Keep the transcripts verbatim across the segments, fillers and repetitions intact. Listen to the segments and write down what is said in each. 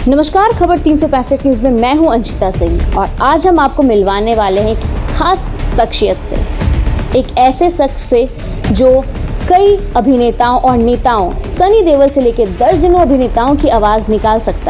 नमस्कार, खबर तीन सौ पैंसठ न्यूज में मैं हूं अंशिता सिंह और आज हम आपको मिलवाने वाले हैं एक खास शख्सियत से, एक ऐसे शख्स से जो कई अभिनेताओं और नेताओं सनी देओल से लेकर दर्जनों अभिनेताओं की आवाज निकाल सकता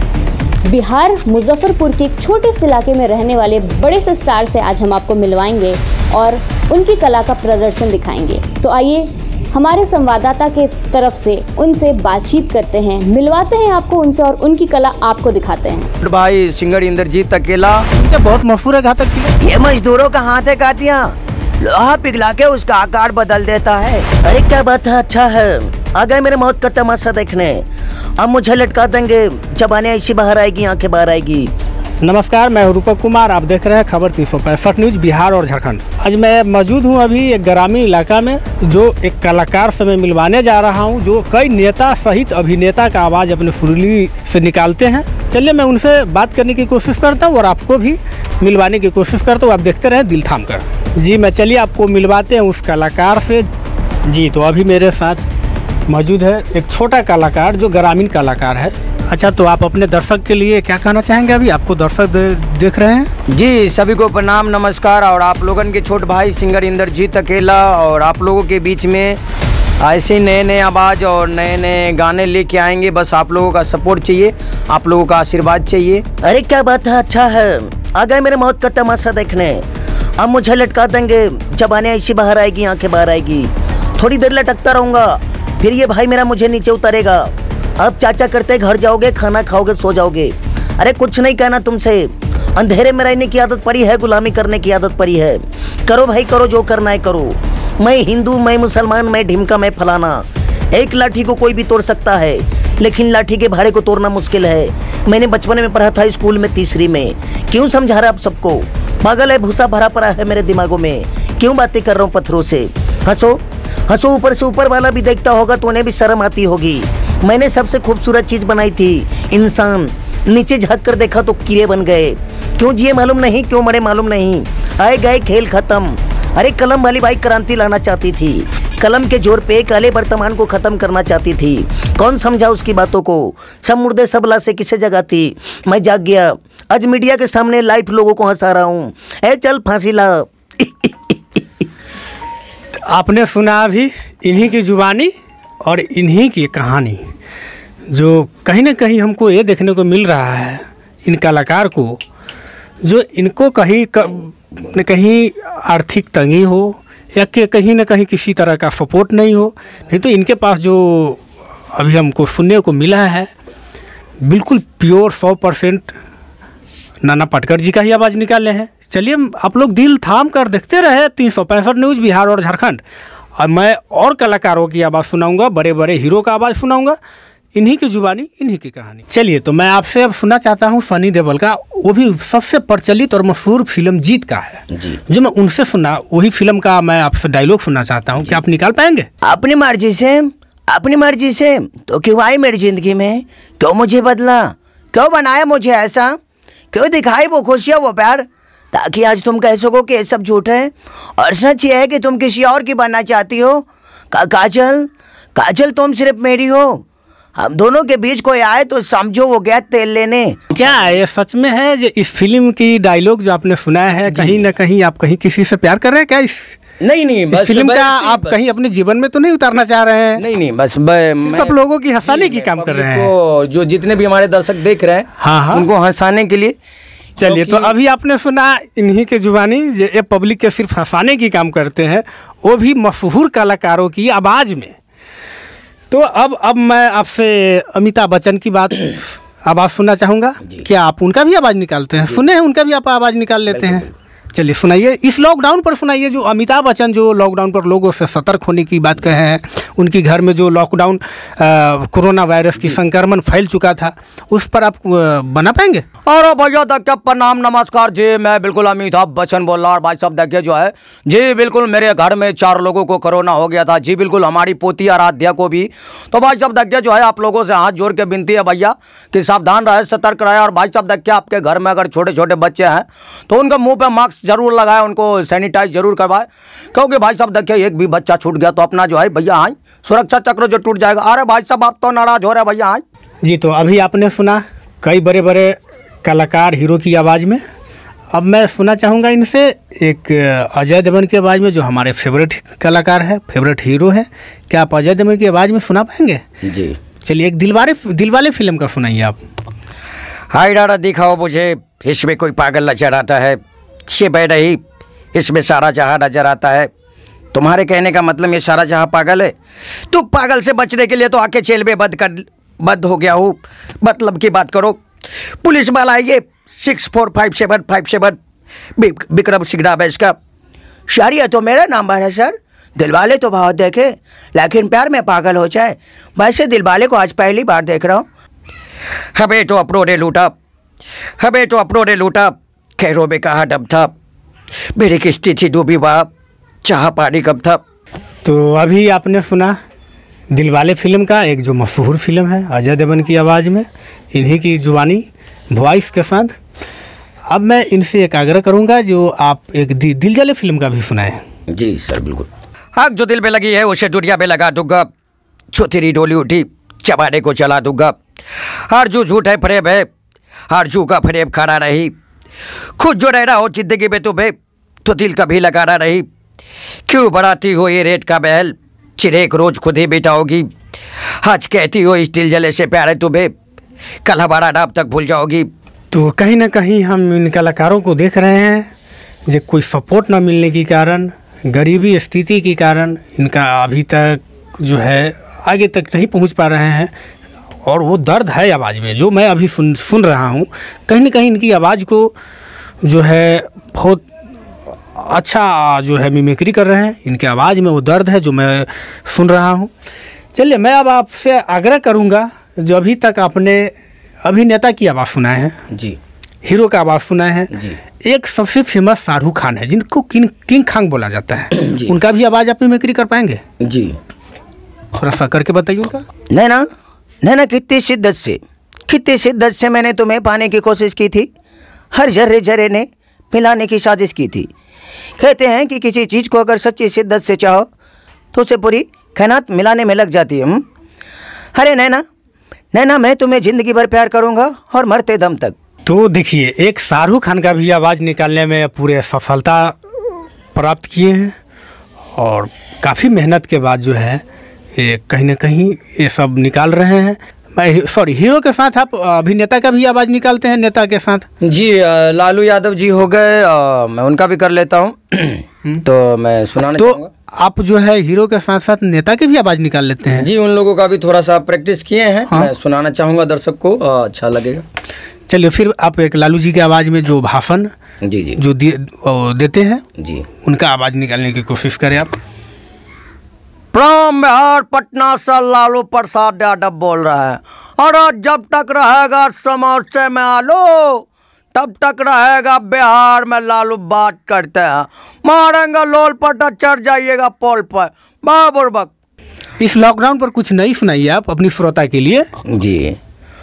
है। बिहार मुजफ्फरपुर के एक छोटे से इलाके में रहने वाले बड़े से स्टार से आज हम आपको मिलवाएंगे और उनकी कला का प्रदर्शन दिखाएंगे। तो आइए हमारे संवाददाता के तरफ से उनसे बातचीत करते हैं, मिलवाते हैं आपको उनसे और उनकी कला आपको दिखाते हैं। भाई सिंगर इंद्रजीत अकेला बहुत मशहूर है घातक। ये मजदूरों का हाथ है कातिया, लोहा पिघला के उसका आकार बदल देता है। अरे क्या बात है, अच्छा है, आ गए मेरे मौत का तमाशा देखने। अब मुझे लटका देंगे, जबाने ऐसी बाहर आएगी, आंखें बाहर आएगी। नमस्कार, मैं रूपक कुमार, आप देख रहे हैं खबर तीन सौ पैंसठ न्यूज बिहार और झारखंड। आज मैं मौजूद हूं अभी एक ग्रामीण इलाका में, जो एक कलाकार से मैं मिलवाने जा रहा हूं, जो कई नेता सहित अभिनेता का आवाज़ अपने सुरीली से निकालते हैं। चलिए मैं उनसे बात करने की कोशिश करता हूं और आपको भी मिलवाने की कोशिश करता हूँ। आप देखते रहें दिल थाम कर। जी मैं चलिए आपको मिलवाते हैं उस कलाकार से। जी तो अभी मेरे साथ मौजूद है एक छोटा कलाकार जो ग्रामीण कलाकार है। अच्छा, तो आप अपने दर्शक के लिए क्या कहना चाहेंगे? अभी आपको दर्शक दे, देख रहे हैं। जी सभी को प्रणाम, नमस्कार। और आप लोगन के छोट भाई सिंगर इंद्रजीत अकेला और आप लोगों के बीच में ऐसे नए नए आवाज़ और नए नए गाने लेके आएंगे। बस आप लोगों का सपोर्ट चाहिए, आप लोगों का आशीर्वाद चाहिए। अरे क्या बात है, अच्छा है, आ गए मेरे मौत का तमाशा देखने। अब मुझे लटका देंगे, जबाने ऐसी बाहर आएगी, आंखें बाहर आएगी। थोड़ी देर लटकता रहूँगा, फिर ये भाई मेरा मुझे नीचे उतारेगा। अब चाचा करते घर जाओगे, खाना खाओगे, सो जाओगे। अरे कुछ नहीं कहना तुमसे, अंधेरे में रहने की आदत पड़ी है, गुलामी करने की आदत पड़ी है। करो भाई करो, जो करना है करो। मैं हिंदू, मैं मुसलमान, मैं ढिमका, मैं फलाना। एक लाठी को कोई भी तोड़ सकता है, लेकिन लाठी के भाड़े को तोड़ना मुश्किल है। मैंने बचपन में पढ़ा था स्कूल में तीसरी में। क्यों समझा रहा आप सबको? पागल है, भूसा भरा पड़ा है मेरे दिमागों में। क्यों बातें कर रहा हूँ पत्थरों से? हंसो हंसो, ऊपर से ऊपर वाला भी देखता होगा तो उन्हें भी शर्म आती होगी। मैंने सबसे खूबसूरत चीज बनाई थी इंसान, नीचे झांक कर देखा तो कीड़े बन गए। क्यों जिए मालूम नहीं, क्यों मरे मालूम नहीं, आए गए खेल खत्म। अरे कलम वाली बाई क्रांति लाना चाहती थी, कलम के जोर पे काले वर्तमान को खत्म करना चाहती थी। कौन समझा उसकी बातों को? सब मुर्दे सब लाशें किसे जगाती? मैं जाग गया, आज मीडिया के सामने लाइव लोगों को हंसा रहा हूँ। ए चल फांसी ला। आपने सुना अभी इन्हीं की जुबानी और इन्हीं की कहानी, जो कहीं ना कहीं हमको ये देखने को मिल रहा है इन कलाकार को, जो इनको कहीं न कहीं आर्थिक तंगी हो या कि कहीं ना कहीं किसी तरह का सपोर्ट नहीं हो। नहीं तो इनके पास जो अभी हमको सुनने को मिला है, बिल्कुल प्योर सौ परसेंट नाना पाटेकर जी का ही आवाज़ निकाले हैं। चलिए आप लोग दिल थाम कर देखते रहे तीन सौ पैंसठ न्यूज़ बिहार और झारखंड। और मैं और कलाकारों की आवाज़ सुनाऊंगा, बड़े बड़े हीरो का आवाज़ सुनाऊंगा, इन्हीं की जुबानी, इन्हीं की कहानी। चलिए तो मैं आपसे अब सुनना चाहता हूँ सनी देओल का, वो भी सबसे प्रचलित और मशहूर फिल्म जीत का है जी। जो मैं उनसे सुना, वही फिल्म का मैं आपसे डायलॉग सुनना चाहता हूँ। क्या आप निकाल पाएंगे? अपनी मर्जी से, अपनी मर्जी से। तो क्यों आई मेरी जिंदगी में, क्यों मुझे बदला, क्यों बनाया मुझे ऐसा, क्यों दिखाई वो खुशियाँ वो प्यार, ताकि आज तुम कह सको कि ये सब झूठ है और सच ये है कि तुम किसी और की बनना चाहती हो। का, काजल काजल तुम सिर्फ मेरी हो, हम दोनों के बीच कोई आए तो समझो वो गया तेल लेने। क्या ये सच में है? जो इस फिल्म की डायलॉग जो आपने सुना है, कहीं ना कहीं आप कहीं किसी से प्यार कर रहे हैं क्या? इस नहीं नहीं, बस फिल्म का आप कहीं अपने जीवन में तो नहीं उतारना चाह रहे हैं? नहीं नहीं, बस सब लोगों की हंसाने की काम कर रहे हैं, जो जितने भी हमारे दर्शक देख रहे हैं, हाँ हाँ, उनको हंसाने के लिए। चलिए तो अभी आपने सुना इन्हीं की जुबानी, ये पब्लिक के सिर्फ हंसाने की काम करते हैं, वो भी मशहूर कलाकारों की आवाज़ में। तो अब अब मैं आपसे अमिताभ बच्चन की बात आवाज़ सुनना चाहूँगा। क्या आप उनका भी आवाज़ निकालते हैं? सुने हैं उनका भी आप आवाज़ निकाल लेते हैं? चलिए सुनाइए, इस लॉकडाउन पर सुनाइए। जो अमिताभ बच्चन जो लॉकडाउन पर लोगों से सतर्क होने की बात कहे हैं, उनकी घर में जो लॉकडाउन कोरोना वायरस की संक्रमण फैल चुका था, उस पर आप बना पाएंगे? और भैया देखिए, प्रणाम नमस्कार जी, मैं बिल्कुल अमिताभ बच्चन बोल रहा हूँ। और भाई साहब देखिए जो है जी, बिल्कुल मेरे घर में चार लोगों को कोरोना हो गया था जी, बिल्कुल हमारी पोती आराध्या को भी। तो भाई साहब देखिए जो है, आप लोगों से हाथ जोड़ के विनती है भैया कि सावधान रहे, सतर्क रहे। और भाई साहब देखिए, आपके घर में अगर छोटे छोटे बच्चे हैं तो उनके मुँह पर मास्क जरूर लगाए, उनको सैनिटाइज जरूर करवाए, क्योंकि भाई साहब देखिए एक भी बच्चा छूट गया तो अपना जो है भैया हाँ सुरक्षा चक्र जो टूट जाएगा। अरे भाई साहब आप तो नाराज हो रहे भैया हाँ जी। तो अभी आपने सुना कई बड़े बड़े कलाकार हीरो की आवाज़ में। अब मैं सुनना चाहूँगा इनसे एक अजय देवगन की आवाज़ में, जो हमारे फेवरेट कलाकार है, फेवरेट हीरो है। क्या आप अजय देवगन की आवाज़ में सुना पाएंगे? जी चलिए एक दिलवाले दिलवाले फिल्म का सुनाइए आप। हाय डारा दिखाओ मुझे, इसमें कोई पागल नजर आता है, ये बह रही इसमें सारा जहां नजर आता है। तुम्हारे कहने का मतलब ये सारा जहां पागल है? तो पागल से बचने के लिए तो आके जेल में बंद कर बंद हो गया हूँ। मतलब की बात करो, पुलिस वाला ये six four five seven five seven Vikram Singh नाम है इसका। शायरी तो मेरा नंबर है सर। दिलवाले तो बहुत देखे, लेकिन प्यार में पागल हो जाए, वैसे दिलवाले को आज पहली बार देख रहा हूँ। हमें तो अपनों ने लूटा, हमें तो अपनों ने लूटा, खैरों में कहा दम था, मेरी किस्ती थी डूबी वहाँ, चाह पानी कब था। तो अभी आपने सुना दिलवाले फिल्म का एक जो मशहूर फिल्म है अजय देवगन की आवाज़ में, इन्हीं की जुबानी वॉइस के साथ। अब मैं इनसे एक आग्रह करूंगा जो आप एक दि, दिलजले फिल्म का भी सुनाएं। जी सर बिल्कुल। आग जो दिल में लगी है उसे दुनिया में लगा दूंगा, जो तेरी डोली उठी चबाने को चला दूंगा। हर जो झूठ है फरेब है, हर जू का फरेब खड़ा रही, खुद जो रहना हो जिंदगी में तुम्हें तो दिल कभी लगाना नहीं। क्यों बढ़ाती हो ये रेट का महल, चिरेक रोज खुद ही मिटाओगी। आज कहती हो इस दिल जले से प्यार है तुम्हें, कल हमारा नाम तक भूल जाओगी। तो कहीं ना कहीं हम इन कलाकारों को देख रहे हैं जो कोई सपोर्ट ना मिलने के कारण, गरीबी स्थिति के कारण इनका अभी तक जो है आगे तक नहीं पहुंच पा रहे हैं। और वो दर्द है आवाज़ में जो मैं अभी सुन सुन रहा हूँ। कहीं ना कहीं इनकी आवाज़ को जो है बहुत अच्छा जो है मिमिक्री कर रहे हैं। इनके आवाज़ में वो दर्द है जो मैं सुन रहा हूँ। चलिए मैं अब आपसे आग्रह करूँगा, जो अभी तक आपने अभिनेता की आवाज़ सुनाए हैं जी, हीरो का आवाज़ सुनाए हैं जी, एक सबसे फेमस शाहरुख खान है जिनको किंग किंग खान बोला जाता है, उनका भी आवाज़ आप मिमिक्री कर पाएंगे? जी थोड़ा सा करके बताइए उनका। नैना नैना कितनी शिद्दत से कितनी शिद्दत से मैंने तुम्हें पाने की कोशिश की थी, हर जर्रे जर्रे ने मिलाने की साजिश की थी। कहते हैं कि किसी चीज़ को अगर सच्ची शिद्दत से चाहो तो उसे पूरी कायनात मिलाने में लग जाती है। अरे नैना नैना मैं तुम्हें ज़िंदगी भर प्यार करूँगा और मरते दम तक। तो देखिए एक शाहरुख खान का भी आवाज़ निकालने में पूरे सफलता प्राप्त किए हैं और काफ़ी मेहनत के बाद जो है ये कहीं ना कहीं ये सब निकाल रहे हैं। मैं सॉरी हीरो के साथ आप अभिनेता का भी आवाज़ निकालते हैं नेता के साथ? जी लालू यादव जी हो गए, मैं उनका भी कर लेता हूँ। तो मैं सुनाना तो चाहूँगा। आप जो है हीरो के साथ साथ नेता की भी आवाज़ निकाल लेते हैं? जी उन लोगों का भी थोड़ा सा प्रैक्टिस किए हैं। हाँ? मैं सुनाना चाहूँगा, दर्शक को अच्छा लगेगा। चलिए फिर आप एक लालू जी की आवाज़ में जो भाषण जी जी जो दे, देते हैं जी उनका आवाज़ निकालने की कोशिश करें आप। प्राण बिहार पटना से लालू प्रसाद यादव बोल रहा है। और जब तक रहेगा समोसे में आलू तब तक रहेगा बिहार में लालू बात करते हैं, मारेंगे लोल पटा चढ़ जाइएगा पोल पर बाबुरबक। इस लॉकडाउन पर कुछ नहीं सुनाइए आप अपनी श्रोता के लिए। जी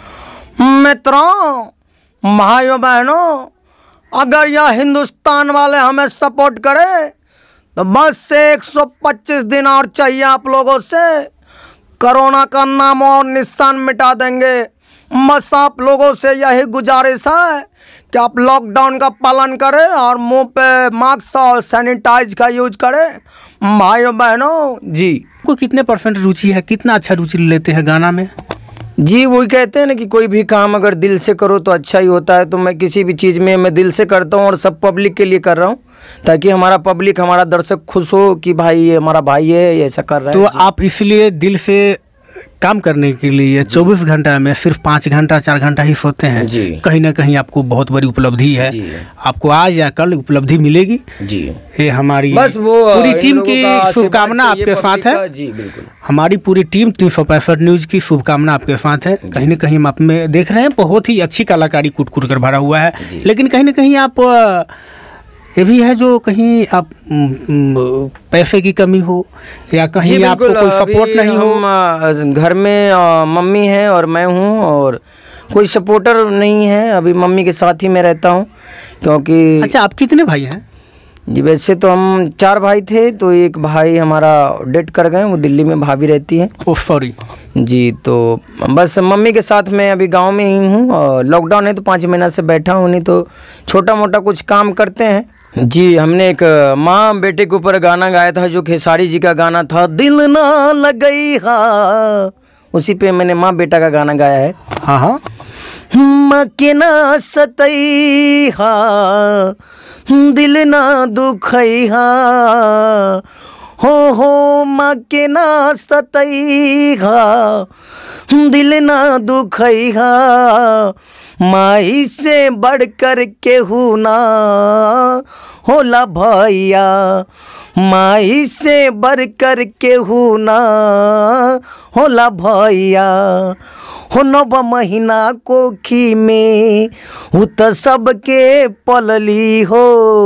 मित्रों, भाइयों बहनों, अगर यह हिंदुस्तान वाले हमें सपोर्ट करे तो बस से एक सौ पच्चीस दिन और चाहिए आप लोगों से, कोरोना का नाम और निशान मिटा देंगे। बस आप लोगों से यही गुजारिश है कि आप लॉकडाउन का पालन करें और मुंह पे मास्क और सैनिटाइज का यूज करें। भाइयों बहनों जी, को कितने परसेंट रुचि है, कितना अच्छा रुचि लेते हैं गाना में? जी वही कहते हैं ना कि कोई भी काम अगर दिल से करो तो अच्छा ही होता है। तो मैं किसी भी चीज़ में मैं दिल से करता हूँ और सब पब्लिक के लिए कर रहा हूँ, ताकि हमारा पब्लिक हमारा दर्शक खुश हो कि भाई ये हमारा भाई है, ये ऐसा कर रहा तो है। आप इसलिए दिल से काम करने के लिए चौबीस घंटा में सिर्फ पाँच घंटा चार घंटा ही सोते हैं। जी। कहीं ना कहीं आपको बहुत बड़ी उपलब्धि है। जी। आपको आज या कल उपलब्धि मिलेगी। जी ये हमारी बस वो पूरी इन टीम लोगों की का शुभकामना आशीर्वाद आपके चाहिए साथ पब्लिक है। का। जी बिल्कुल, हमारी पूरी टीम तीन सौ पैंसठ न्यूज की शुभकामना आपके साथ है। कहीं ना कहीं हम आप में देख रहे हैं बहुत ही अच्छी कलाकारी कूट कूट कर भरा हुआ है, लेकिन कहीं ना कहीं आप अ, ये भी है जो कहीं आप म, म, पैसे की कमी हो या कहीं जी आपको बिल्कुल। कोई सपोर्ट अभी नहीं हो। हम, अ, घर में अ, मम्मी है और मैं हूँ और कोई सपोर्टर नहीं है। अभी मम्मी के साथ ही मैं रहता हूँ क्योंकि अच्छा आप कितने भाई हैं? जी वैसे तो हम चार भाई थे, तो एक भाई हमारा डेथ कर गए, वो दिल्ली में भाभी रहती है। Oh sorry. जी तो बस मम्मी के साथ मैं अभी गांव में ही हूँ, और लॉकडाउन है तो पाँच महीना से बैठा हूँ, नहीं तो छोटा मोटा कुछ काम करते हैं। जी हमने एक माँ बेटे के ऊपर गाना गाया था, जो खेसारी जी का गाना था, दिल ना लगई हा, उसी पे मैंने माँ बेटा का गाना गाया है। हाँ हाँ। माँ के ना सतई हा, दिल ना दुखई हा, हो हो माँ के ना सतई हा, दिल ना दुखई हा, माई से बढ़ कर केहू ना होला भैया, माई से बढ़ कर केहू ना होला भैया, हो नव महीना कोखी में उ त सबके पलली हो,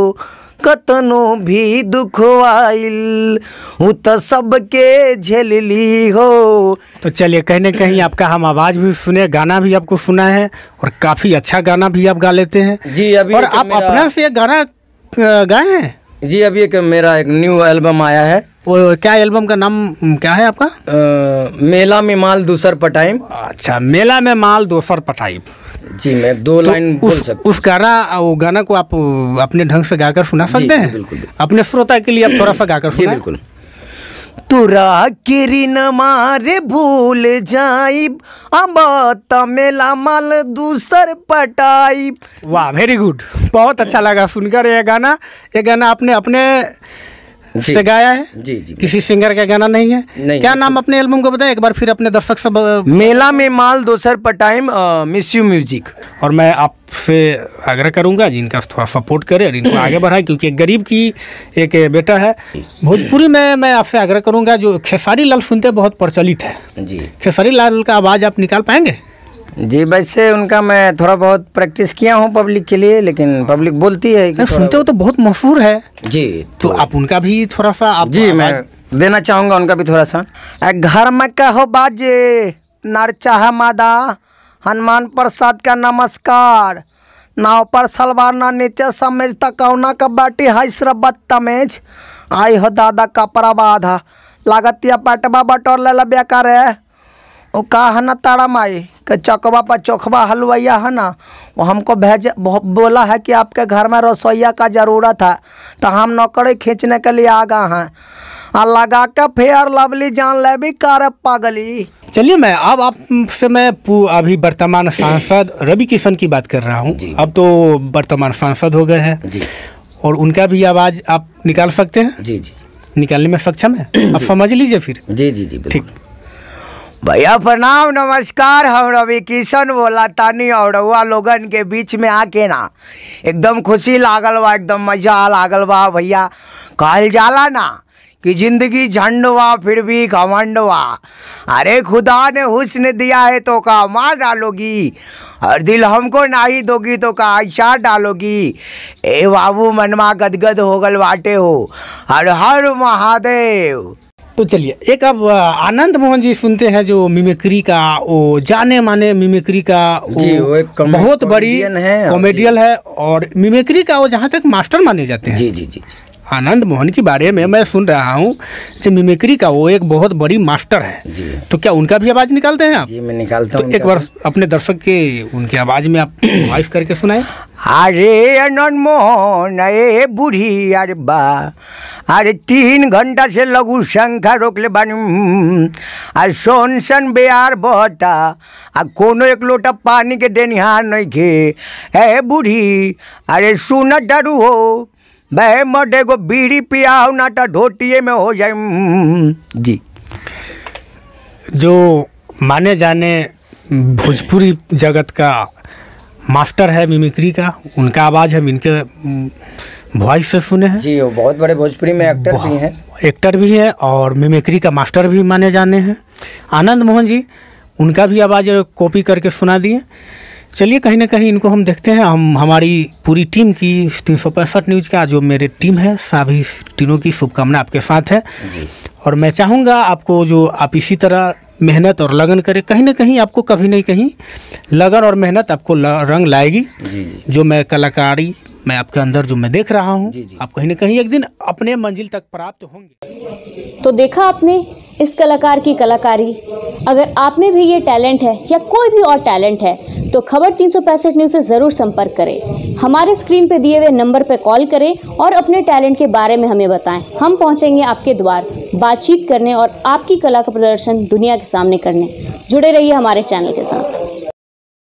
कतनो भी दुख आइल उ त सबके झेलली हो। तो चलिए कहीं ना कहीं आपका हम आवाज़ भी सुने, गाना भी आपको सुना है, और काफ़ी अच्छा गाना भी आप गा लेते हैं। जी अभी और आप अपना से गाना गाए हैं? जी अभी एक मेरा एक न्यू एल्बम आया है। वो क्या एल्बम का नाम क्या है आपका? आ, मेला में माल दूसर पटाइम। अच्छा, मेला में माल दूसर पटाइम। जी मैं दो तो लाइन बोल सकता। उस गाना वो गाना को आप अपने ढंग से गाकर सुना सकते हैं? बिल्कुल, अपने श्रोता के लिए आप थोड़ा सा गाकर सुनाएं। बिल्कुल। तुरा किरी न मारे भूल जाइब, अब त मेला माल दूसर पटाइब। वाह, वेरी गुड, बहुत अच्छा लगा सुनकर ये गाना। ये गाना आपने अपने से गाया है? जी जी। किसी सिंगर का गाना नहीं है? नहीं। क्या नाम अपने एल्बम को बताएं एक बार फिर अपने दर्शक से? मेला में माल दोसर पटाइम, मिस यू म्यूजिक। और मैं आपसे आग्रह करूंगा जिनका थोड़ा सपोर्ट करें और इनको आगे बढ़ाएं, क्योंकि एक गरीब की एक बेटा है। भोजपुरी में मैं आपसे आग्रह करूंगा, जो खेसारी लाल सुनते बहुत प्रचलित है जी, खेसारी लाल का आवाज़ आप निकाल पाएंगे? जी वैसे उनका मैं थोड़ा बहुत प्रैक्टिस किया हूँ पब्लिक के लिए, लेकिन पब्लिक बोलती है कि सुनते हो तो बहुत मशहूर है। जी तो, तो आप उनका भी थोड़ा सा आप जी मैं देना चाहूँगा उनका भी थोड़ा सा। घर में कहो बाजे नर चाह मादा, हनुमान प्रसाद का नमस्कार, नाव पर सलवार ना नीचे समेज तकौना का बाटी हाई सरबत तमेज, आई हो दादा कपड़ा बाधा लागतिया पटवा बटोर ले लबिया करे, वो कहा है ना तारा माई के चकवा पर चोखबा हलवैया है ना, वो हमको भेज बोला है कि आपके घर में रसोईया का ज़रूरत है, तो हम नौकरी खींचने के लिए आ गए हैं, और लगा के फेयर लवली जान ले भी कर पागली। चलिए, मैं अब आपसे मैं अभी वर्तमान सांसद रवि किशन की बात कर रहा हूँ। अब तो वर्तमान सांसद हो गए हैं जी, और उनका भी आवाज़ आप निकाल सकते हैं? जी जी, निकालने में सक्षम है? आप समझ लीजिए फिर। जी जी जी ठीक। भैया प्रणाम, नमस्कार। हम रवि किशन बोला तानी, और हुआ लोगन के बीच में आके ना एकदम खुशी लागल बा, एकदम मजा लागल बा। भैया कहल जाला ना कि जिंदगी झंडवा फिर भी घमंडवा, अरे खुदा ने हुस्न दिया है तो का मार डालोगी, और दिल हमको नहीं दोगी तो का ऐसा डालोगी। ए बाबू मनवा गदगद हो गल बाटे हो, हर हर महादेव। तो चलिए, एक अब आनंद मोहन जी सुनते हैं, जो मिमिक्री का वो जाने माने मिमिक्री का वो जी, वो एक बहुत बड़ी कॉमेडियन है, और मिमिक्री का वो जहाँ तक मास्टर माने जाते हैं। जी जी जी। आनंद मोहन के बारे में मैं सुन रहा हूँ कि मिमिक्री का वो एक बहुत बड़ी मास्टर है जी। तो क्या उनका भी आवाज़ निकालते हैं आप? जी मैं निकालता हूँ। तो एक बार अपने दर्शक के उनकी आवाज़ में आप वॉइस करके सुनाए। अरे आनंद मोहन ए बूढ़ी अरे बा, अरे तीन घंटा से लघु शंखा रोक ले बानी, आ सोन सन बेयार बहता, आ कोनो एक लोटा पानी के देनिहार नहीं खे। ए बूढ़ी अरे सुन डरू हो, बह मडे को बीड़ी पियाओ ना तो ढोटिए में हो जाए जी। जो माने जाने भोजपुरी जगत का मास्टर है मिमिक्री का, उनका आवाज़ हम इनके वॉइस से सुने हैं जी। वो बहुत बड़े भोजपुरी में एक्टर भी हैं, एक्टर भी हैं और मिमिक्री का मास्टर भी माने जाने हैं आनंद मोहन जी। उनका भी आवाज़ कॉपी करके सुना दिए। चलिए, कहीं ना कहीं इनको हम देखते हैं। हम हमारी पूरी टीम की तीन सौ पैंसठ न्यूज़ का जो मेरे टीम है, सभी तीनों की शुभकामना आपके साथ है। और मैं चाहूँगा आपको जो आप इसी तरह मेहनत और लगन करें, कहीं ना कहीं आपको कभी नहीं कहीं लगन और मेहनत आपको ल- रंग लाएगी। जी जी जो मैं कलाकारी मैं आपके अंदर जो मैं देख रहा हूँ, जी, जी। आप कहीं ना कहीं एक दिन अपने मंजिल तक प्राप्त होंगे। तो देखा आपने इस कलाकार की कलाकारी। अगर आप में भी ये टैलेंट है या कोई भी और टैलेंट है तो खबर तीन सौ पैंसठ न्यूज़ से ज़रूर संपर्क करें। हमारे स्क्रीन पे दिए हुए नंबर पर कॉल करें और अपने टैलेंट के बारे में हमें बताएं। हम पहुंचेंगे आपके द्वार बातचीत करने और आपकी कला का प्रदर्शन दुनिया के सामने करने। जुड़े रहिए हमारे चैनल के साथ।